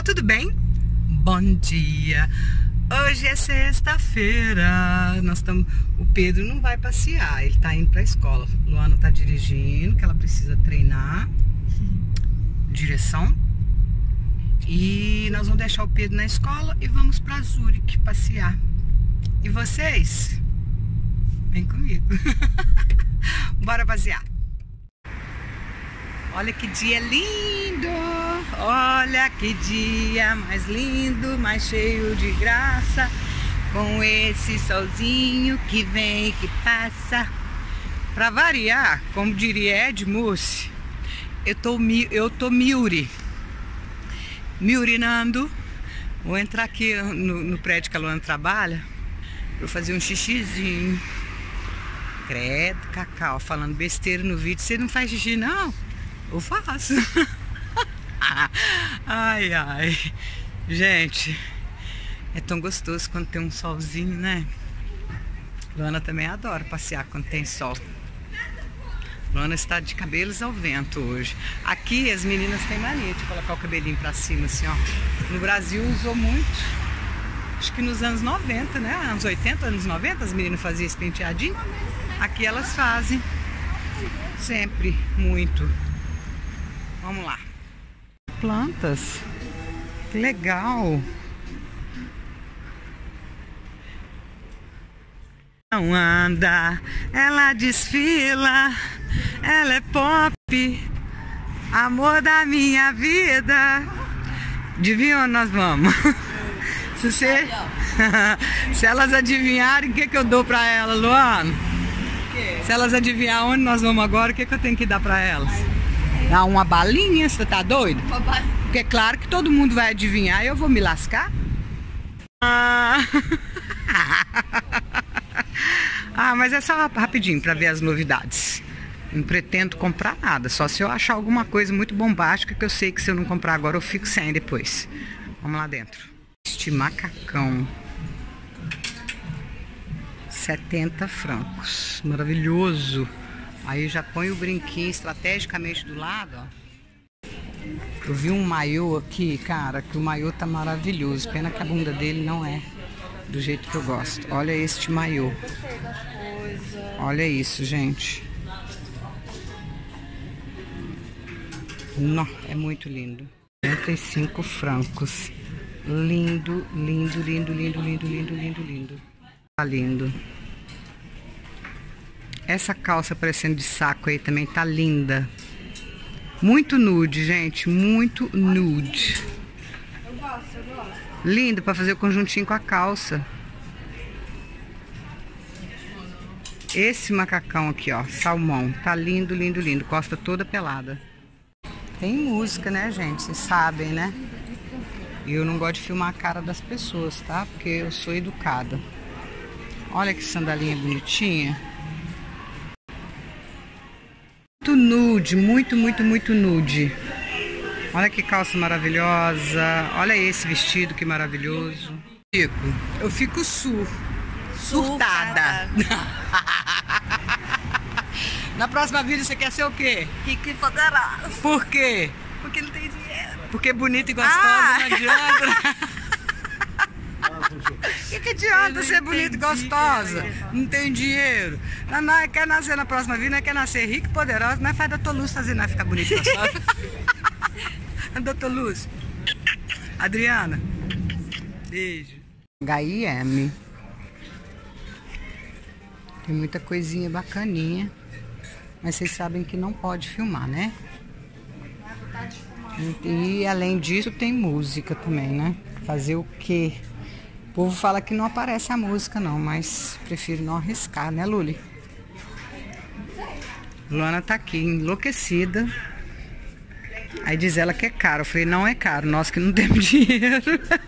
tudo bem? Bom dia! Hoje é sexta-feira. O Pedro não vai passear, ele tá indo pra escola. Luana tá dirigindo, que ela precisa treinar direção. E nós vamos deixar o Pedro na escola e vamos pra Zurique passear. E vocês? Vem comigo. Bora passear. Olha que dia lindo! Olha que dia mais lindo, mais cheio de graça, com esse solzinho que vem e que passa. Pra variar, como diria Ed Mussi, eu tô miurinando. Vou entrar aqui no prédio que a Luana trabalha pra eu fazer um xixizinho. Credo, Cacau, falando besteira no vídeo. Você não faz xixi, não? Eu faço. Ai, ai. Gente, é tão gostoso quando tem um solzinho, né? Luana também adora passear quando tem sol. Luana está de cabelos ao vento hoje. Aqui as meninas têm mania de colocar o cabelinho pra cima, assim, ó. No Brasil usou muito. Acho que nos anos 90, né? Anos 80, anos 90, as meninas faziam esse penteadinho. Aqui elas fazem. Sempre, muito. Vamos lá. Plantas. Que legal. Não anda, ela desfila, ela é pop, amor da minha vida. Adivinha onde nós vamos? Se elas adivinharem, o que eu dou pra elas, Luana? Se elas adivinharem onde nós vamos agora, o que eu tenho que dar pra elas? Dar uma balinha, você tá doido? Porque é claro que todo mundo vai adivinhar e eu vou me lascar. Mas é só rapidinho pra ver as novidades. Não pretendo comprar nada, só se eu achar alguma coisa muito bombástica que eu sei que se eu não comprar agora eu fico sem depois. Vamos lá dentro. Este macacão. 70 francos. Maravilhoso. Aí já põe o brinquinho estrategicamente do lado, ó. Eu vi um maiô aqui, cara, que o maiô tá maravilhoso. Pena que a bunda dele não é do jeito que eu gosto. Olha este maiô. Olha isso, gente. Não, é muito lindo. 45 francos. Lindo, lindo, lindo, lindo, lindo, lindo, lindo, lindo. Tá lindo. Essa calça parecendo de saco aí também tá linda. Muito nude, gente. Muito nude. Eu gosto. Lindo pra fazer o conjuntinho com a calça. Esse macacão aqui, ó. Salmão. Tá lindo, lindo, lindo. Costa toda pelada. Tem música, né, gente? Vocês sabem, né? E eu não gosto de filmar a cara das pessoas, tá? Porque eu sou educada. Olha que sandalinha bonitinha. Muito nude, muito, muito, muito nude. Olha que calça maravilhosa. Olha esse vestido que maravilhoso. Eu fico surtada. Na próxima vida você quer ser o quê? Rico e poderoso. Por quê? Porque não tem dinheiro. Porque bonita e gostosa não adianta. O que adianta ser bonita e gostosa? Não tem dinheiro. Não quer nascer na próxima vida, não quer nascer rico e poderosa, não faz doutor Lúcio fazer nós ficar bonita e gostosa. Doutor Lúcio. Adriana. Beijo. H&M. Tem muita coisinha bacaninha. Mas vocês sabem que não pode filmar, né? E além disso tem música também, né? Fazer o quê? O povo fala que não aparece a música não, mas prefiro não arriscar, né, Luli? Luana tá aqui enlouquecida. Aí diz ela que é caro. Eu falei, não é caro, nós que não temos dinheiro.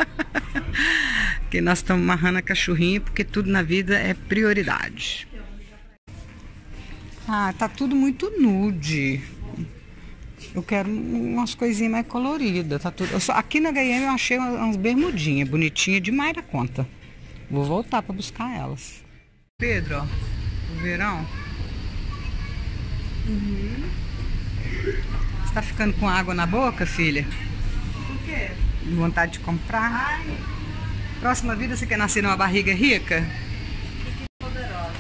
Que nós estamos amarrando a cachorrinha, porque tudo na vida é prioridade. Tá tudo muito nude. Eu quero umas coisinhas mais coloridas. Tá tudo. Aqui na H&M eu achei umas bermudinhas bonitinhas demais da conta. Vou voltar para buscar elas. Pedro, ó, o verão. Você tá ficando com água na boca, filha? Por quê? vontade de comprar. Próxima vida, você quer nascer numa barriga rica? Poderosa.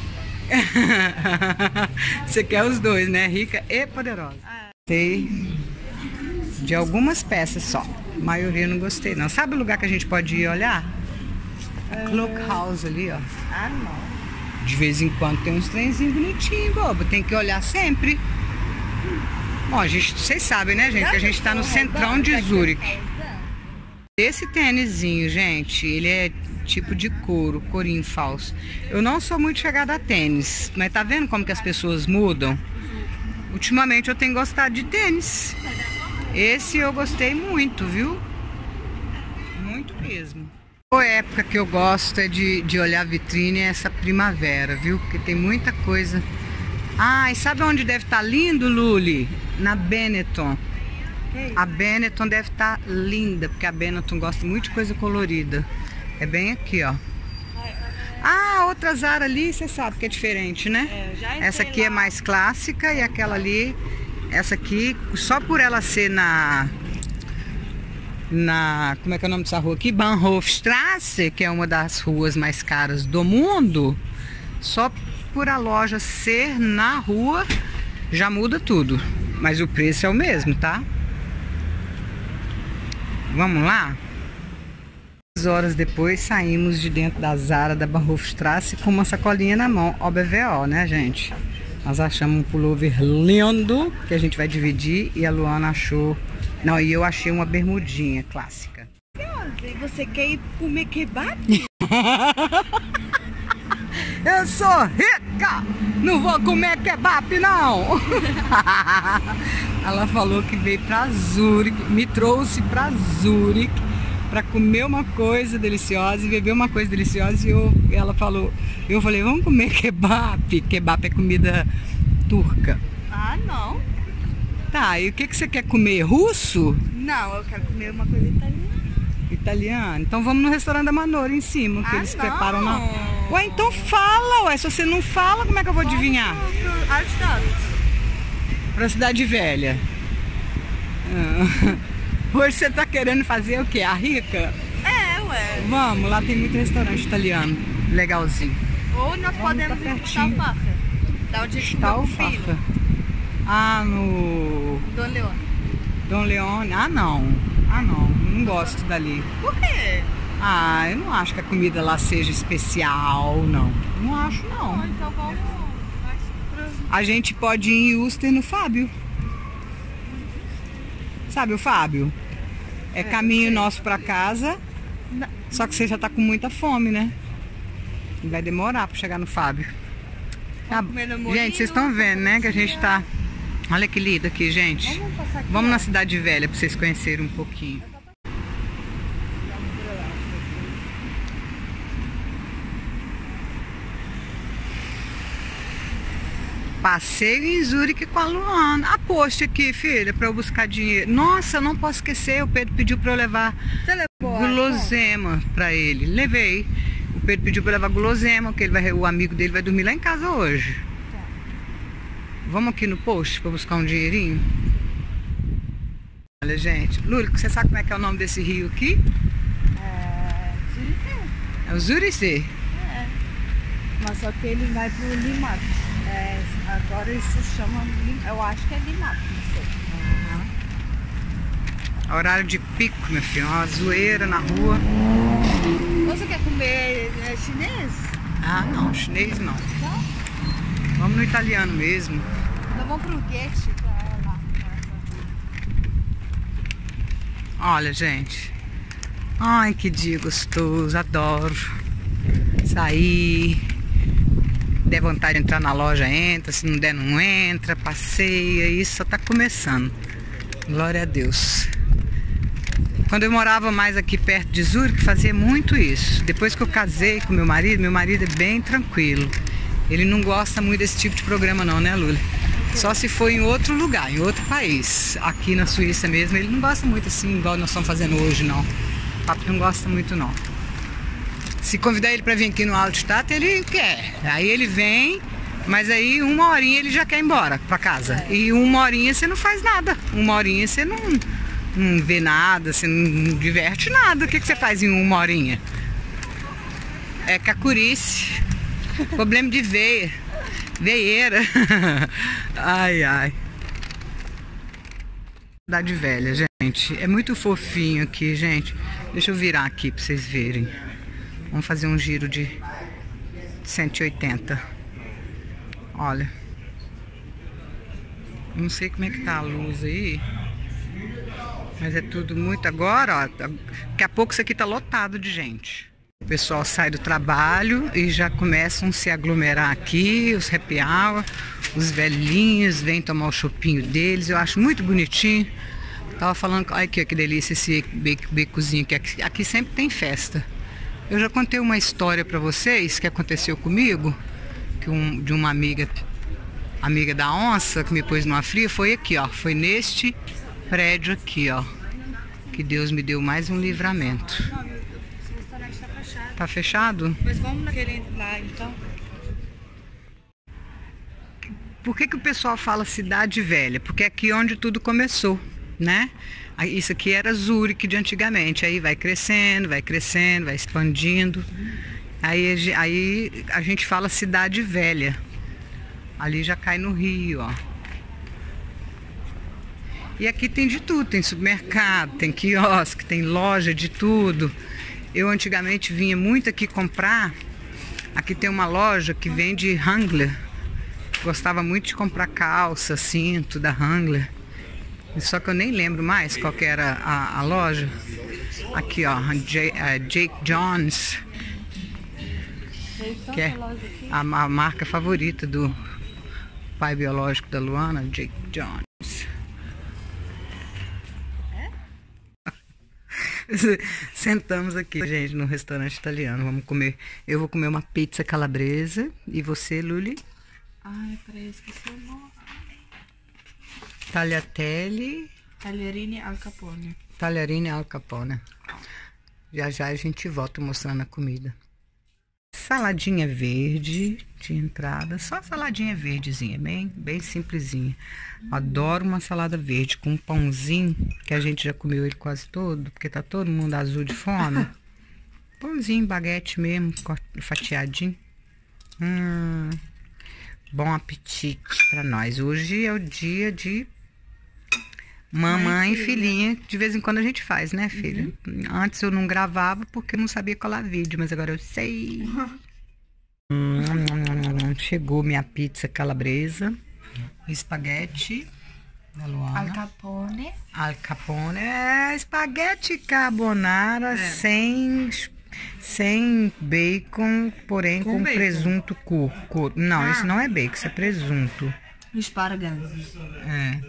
Você quer os dois, né? Rica e poderosa. Gostei de algumas peças só. A maioria eu não gostei, não. Sabe o lugar que a gente pode ir olhar? A Cloak House ali, ó. Ah, não. De vez em quando tem uns trenzinhos bonitinhos, bobo. Tem que olhar sempre. Bom, vocês sabem, né, gente? Que a gente tá no centrão de Zurique. Esse tênisinho, gente, ele é tipo de couro, corinho falso. Eu não sou muito chegada a tênis, mas tá vendo como que as pessoas mudam? Ultimamente eu tenho gostado de tênis. Esse eu gostei muito, viu? Muito mesmo. A época que eu gosto é de olhar a vitrine, é essa primavera, viu? Porque tem muita coisa. Ah, e sabe onde deve estar lindo, Luli? Na Benetton. A Benetton deve estar linda, porque a Benetton gosta muito de coisa colorida. É bem aqui, ó. Ah, outra Zara ali, você sabe que é diferente, né? Essa aqui é mais clássica e aquela ali, essa aqui, só por ela ser como é que é o nome dessa rua aqui? Bahnhofstrasse, que é uma das ruas mais caras do mundo, só por a loja ser na rua, já muda tudo. Mas o preço é o mesmo, tá? Vamos lá? 2 horas depois saímos de dentro da Zara da Bahnhofstrasse com uma sacolinha na mão, OBVO, né, gente? Nós achamos um pullover lindo que a gente vai dividir e a Luana achou... Não, e eu achei uma bermudinha clássica. E você quer ir comer kebab? Eu sou rica! Não vou comer kebab, não! Ela falou que veio pra Zurique, me trouxe pra Zurique pra comer uma coisa deliciosa e beber uma coisa deliciosa. E ela falou, eu falei, vamos comer kebab. Kebab é comida turca. Ah, não. Tá, e o que você quer comer? Russo? Não, eu quero comer uma coisa italiana. Italiano? Então vamos no restaurante da Manora em cima, que eles preparam na... Ué, então fala, ué. Se você não fala, como é que eu vou adivinhar? Pra Cidade Velha. Hoje você tá querendo fazer o quê? A rica? É, ué. Vamos, lá tem muito restaurante italiano. Legalzinho. Ou nós podemos ir pro Alfafa. Da onde está o filho. Ah, no... Dom Leone. Dom Leone. Ah, não. Ah, não. Não gosto dali. Por quê? Ah, eu não acho que a comida lá seja especial, não. Não acho, não. Então vamos... A gente pode ir em Uster no Fábio. Sabe o Fábio? É caminho nosso pra casa. Só que você já tá com muita fome, né? E vai demorar pra chegar no Fábio. Ah, gente, vocês estão vendo, né? Que a gente tá... Olha que lindo aqui, gente. Vamos na Cidade Velha pra vocês conhecerem um pouquinho. Passeio em Zurique com a Luana. Aposte aqui, filha, pra eu buscar dinheiro. Nossa, eu não posso esquecer. O Pedro pediu pra eu levar guloseima pra ele. Levei. O Pedro pediu pra eu levar guloseima, que o amigo dele vai dormir lá em casa hoje. Tá. Vamos aqui no posto pra buscar um dinheirinho? Olha, gente. Lúlico, você sabe como é que é o nome desse rio aqui? Zurique. É o Zurique. É. Mas só que ele vai pro Limato. Agora ele se chama, eu acho que é Limato, não sei. Horário de pico, meu filho, uma zoeira na rua. Você quer comer chinês? Ah, não, chinês não. Não? Vamos no italiano mesmo. Nós vamos pro Guete. Olha, gente. Ai, que dia gostoso, adoro. Sair. Der vontade de entrar na loja, entra. Se não der, não entra. Passeia. Isso só tá começando. Glória a Deus. Quando eu morava mais aqui perto de Zurique, fazia muito isso. Depois que eu casei com meu marido é bem tranquilo. Ele não gosta muito desse tipo de programa não, né, Lula? Só se for em outro lugar, em outro país. Aqui na Suíça mesmo, ele não gosta muito assim, igual nós estamos fazendo hoje, não. O papo não gosta muito, não. Se convidar ele para vir aqui no Altstadt, ele quer. Aí ele vem, mas aí 1 horinha ele já quer ir embora para casa. E 1 horinha você não faz nada. 1 horinha você não não vê nada, você não diverte nada. O que você faz em 1 horinha? É cacurice. Problema de veia. Veieira. Ai, ai. Cidade Velha, gente. É muito fofinho aqui, gente. Deixa eu virar aqui pra vocês verem. Vamos fazer um giro de 180. Olha. Não sei como é que tá a luz aí. Mas é tudo muito... Agora, ó. Daqui a pouco isso aqui tá lotado de gente. O pessoal sai do trabalho e já começam a se aglomerar aqui. Os happy hour. Os velhinhos vêm tomar o chopinho deles. Eu acho muito bonitinho. Tava falando... Olha que delícia esse becozinho. Aqui sempre tem festa. Eu já contei uma história pra vocês que aconteceu comigo. De uma amiga da onça que me pôs numa fria. Foi aqui, ó. Foi neste prédio aqui, ó. Que Deus me deu mais um livramento. Não, esse restaurante tá fechado. Tá fechado? Mas vamos naquele lá, então. Por que o pessoal fala Cidade Velha? Porque é aqui onde tudo começou, né? Isso aqui era Zurique de antigamente. Aí vai crescendo, vai expandindo. Aí a gente fala Cidade Velha. Ali já cai no rio, ó. E aqui tem de tudo, tem supermercado, tem quiosque, tem loja de tudo. Eu antigamente vinha muito aqui comprar. Aqui tem uma loja que vende Wrangler. Gostava muito de comprar calça, cinto da Wrangler. Só que eu nem lembro mais qual que era a loja. Aqui, ó, Jake Jones. Que é a marca favorita do pai biológico da Luana, Jake Jones. Sentamos aqui, gente, no restaurante italiano. Vamos comer. Eu vou comer uma pizza calabresa. E você, Luli? Ai, peraí, esqueci o nome. Tagliatelle. Tagliarini al Capone. Tagliarini al Capone. Já já a gente volta mostrando a comida. Saladinha verde de entrada. Só saladinha verdezinha, bem simplesinha. Adoro uma salada verde com um pãozinho, que a gente já comeu ele quase todo, porque tá todo mundo azul de fome. Pãozinho, baguete mesmo, fatiadinho. Bom apetite pra nós. Hoje é o dia de mamãe e filhinha. De vez em quando a gente faz, né, filha? Antes eu não gravava porque eu não sabia colar vídeo, mas agora eu sei. Chegou minha pizza calabresa. Espaguete da Luana. Al Capone. Al Capone. É espaguete carbonara sem bacon, porém com bacon. presunto curto. Não, isso não é bacon, isso é presunto. Espargans. É.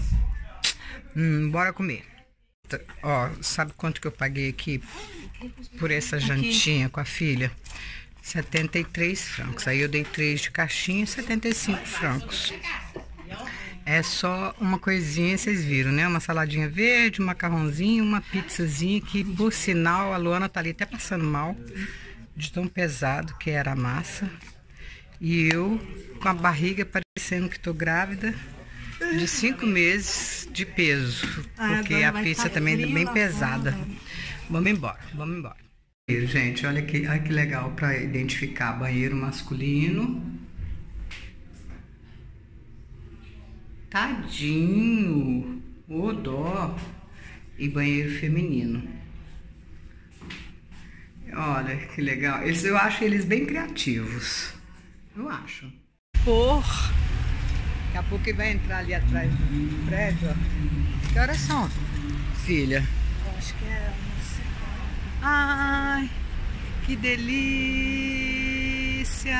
Bora comer. Ó, sabe quanto que eu paguei aqui por essa jantinha com a filha? 73 francos. Aí eu dei 3 de caixinha, 75 francos. É só uma coisinha, vocês viram, né? Uma saladinha verde, um macarrãozinho, uma pizzazinha que, por sinal, a Luana tá ali até passando mal de tão pesado que era a massa. E eu com a barriga parecendo que tô grávida de 5 meses de peso, porque a pizza também é bem pesada. Vamos embora. Gente, olha que legal para identificar banheiro masculino. Tadinho, ô dó. E banheiro feminino. Olha que legal. Eu acho eles bem criativos. Eu acho. Daqui a pouco ele vai entrar ali atrás do prédio, ó. Que horas são, filha? Eu acho que é umas 5 horas. Ai, que delícia!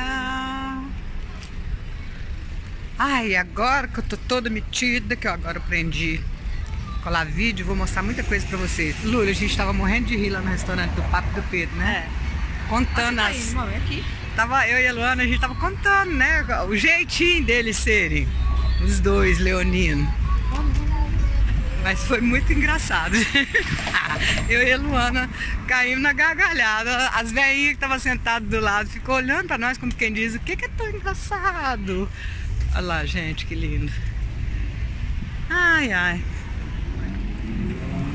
Ai, agora que eu tô toda metida, que eu agora aprendi a colar vídeo, vou mostrar muita coisa pra vocês. Lula, a gente tava morrendo de rir lá no restaurante do Papo do Pedro, né? Contando as... aqui. Tava eu e a Luana, a gente tava contando, né? O jeitinho deles serem. Os dois, leoninos. Mas foi muito engraçado. Eu e a Luana caímos na gargalhada. As velhinhas que estavam sentadas do lado ficou olhando pra nós como quem diz, o que é tão engraçado? Olha lá, gente, que lindo. Ai, ai.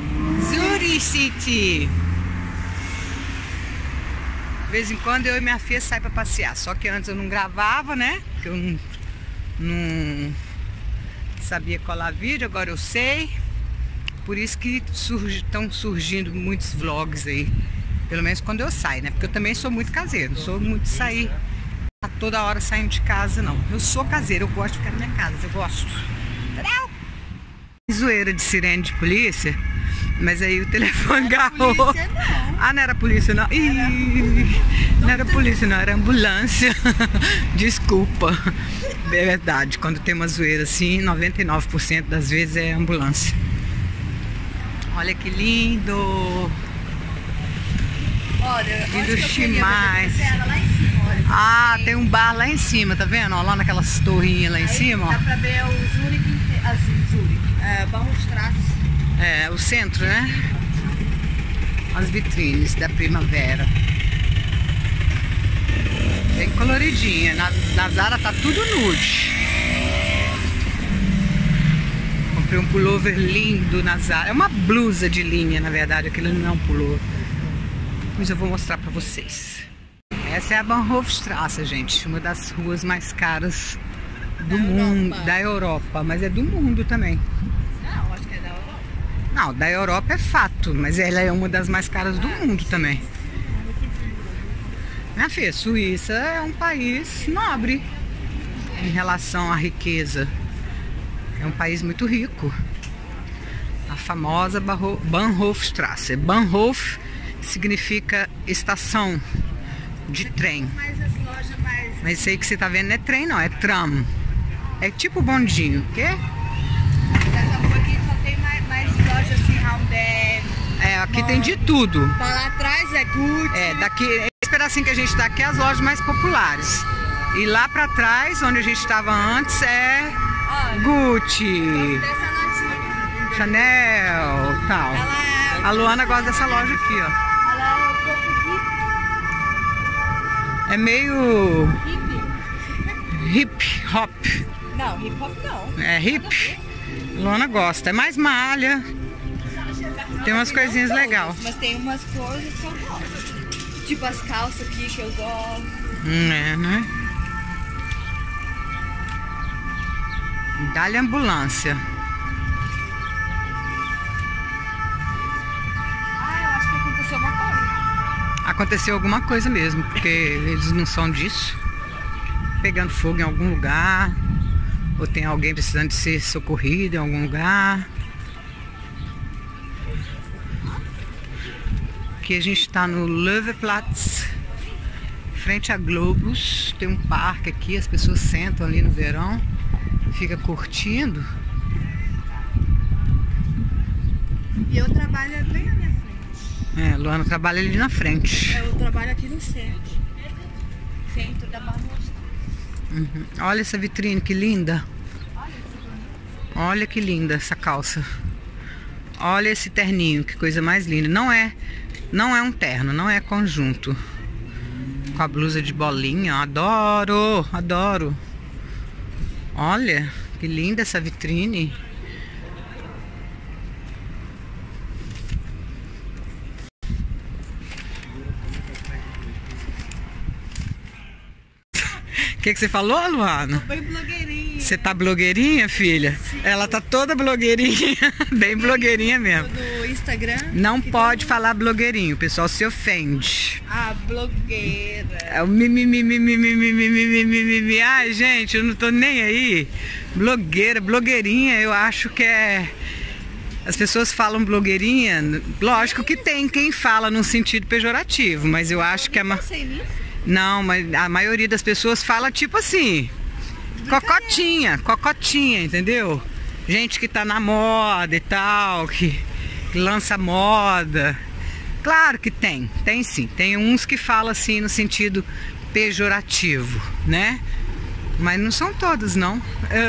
City. De vez em quando eu e minha filha saem pra passear. Só que antes eu não gravava, né? Porque eu não sabia colar vídeo, agora eu sei. Por isso que estão surgindo muitos vlogs aí. Pelo menos quando eu saio, né? Porque eu também sou muito caseiro. Não sou muito de sair a toda hora saindo de casa, não. Eu sou caseiro, eu gosto de ficar na minha casa. Eu gosto. Entendeu? Zoeira de sirene de polícia. Mas aí o telefone agarrou. Ah, não era polícia, não. Ih, não era polícia, não. Era ambulância. Desculpa. É verdade. Quando tem uma zoeira assim, 99% das vezes é ambulância. Olha que lindo. Olha, lindo demais. Ah, tem um bar lá em cima, tá vendo? Ó, lá naquelas torrinhas lá em cima. Dá pra ver o Zurich, Bahnhofstrasse. É, o centro, né? As vitrines da primavera. Bem coloridinha. Na Zara tá tudo nude. Comprei um pullover lindo na Zara. É uma blusa de linha, na verdade. Aquilo não é um pullover. Mas eu vou mostrar pra vocês. Essa é a Bahnhofstrasse, gente. Uma das ruas mais caras do mundo. Da Europa. Mas é do mundo também. Não, acho que é da Europa. Não, da Europa é fato, mas ela é uma das mais caras do mundo também. Minha filha, Suíça é um país nobre em relação à riqueza. É um país muito rico. A famosa Bahnhofstrasse. Bahnhof significa estação de trem. Mas isso aí que você tá vendo não é trem, não, é tram. É tipo bondinho, o quê? Essa rua aqui só tem mais lojas assim, Raudé. É, aqui tem de tudo. Pra lá atrás é Gucci. É, daqui, esse pedacinho que a gente tá aqui é as lojas mais populares. E lá pra trás, onde a gente estava antes, é Gucci, Chanel, tal. A Luana gosta dessa loja aqui, ó. Ela é um pouco É meio hippie. hip hop. Não, hip hop não. É hip. Luana gosta. É mais malha. Tem umas coisinhas legais. Mas tem umas coisas que eu gosto. Tipo as calças aqui que eu gosto. É, né? Dá-lhe ambulância. Ah, eu acho que aconteceu uma coisa. Aconteceu alguma coisa mesmo, porque eles não são disso. Pegando fogo em algum lugar. Ou tem alguém precisando de ser socorrido em algum lugar. Aqui a gente está no Löwenplatz, frente a Globus. Tem um parque aqui, as pessoas sentam ali no verão, fica curtindo. E eu trabalho bem na minha frente. É, Luana trabalha ali na frente. Eu trabalho aqui no centro. Centro da Bahnhofstrasse. Uhum. Olha essa vitrine, que linda. Olha que linda essa calça. Olha esse terninho, que coisa mais linda. Não é um terno, não é conjunto. Com a blusa de bolinha, adoro, adoro. Olha, que linda essa vitrine. O que você falou, Luana? Tô bem blogueirinha. Você tá blogueirinha, filha? Sim. Ela tá toda blogueirinha, bem blogueirinha mesmo. Do Instagram. Não pode falar blogueirinho, o pessoal se ofende. Ah, blogueira. É o mimimi. Ai, gente, eu não tô nem aí. Blogueira, blogueirinha, eu acho que é... As pessoas falam blogueirinha, lógico que tem quem fala num sentido pejorativo, mas eu acho que é... Não, mas a maioria das pessoas fala tipo assim, cocotinha, entendeu? Gente que tá na moda e tal, que lança moda. Claro que tem sim. Tem uns que falam assim no sentido pejorativo, né? Mas não são todos, não.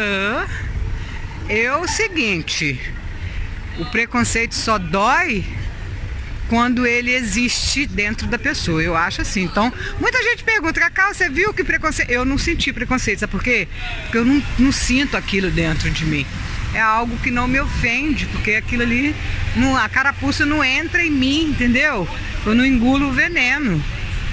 O seguinte, o preconceito só dói quando ele existe dentro da pessoa, eu acho assim. Então, muita gente pergunta, Cacau, você viu que preconceito? Eu não senti preconceito, sabe por quê? Porque eu não sinto aquilo dentro de mim. é algo que não me ofende, porque aquilo ali, a carapuça não entra em mim, entendeu? Eu não engulo o veneno.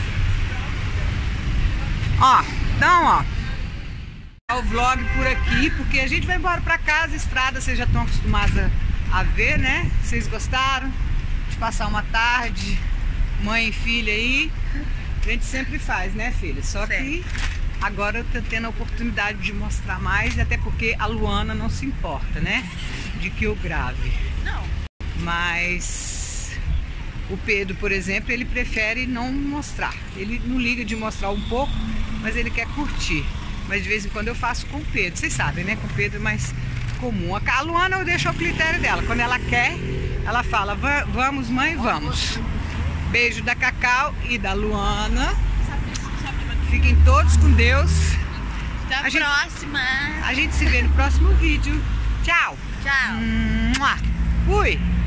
Ó, então, ó, o vlog por aqui, porque a gente vai embora pra casa, estrada, vocês já estão acostumados a ver, né? Vocês gostaram de passar uma tarde, mãe e filha aí? A gente sempre faz, né, filha? Só que agora eu tô tendo a oportunidade de mostrar mais, até porque a Luana não se importa, né? De que eu grave. Não. Mas o Pedro, por exemplo, ele prefere não mostrar. Ele não liga de mostrar um pouco, mas ele quer curtir. Mas de vez em quando eu faço com o Pedro. Vocês sabem, né? Com o Pedro é mais comum. A Luana eu deixo ao critério dela. Quando ela quer, ela fala, vamos mãe, vamos. Beijo da Cacau e da Luana. Fiquem todos com Deus. Até a próxima. A gente se vê no próximo vídeo. Tchau. Tchau. Fui.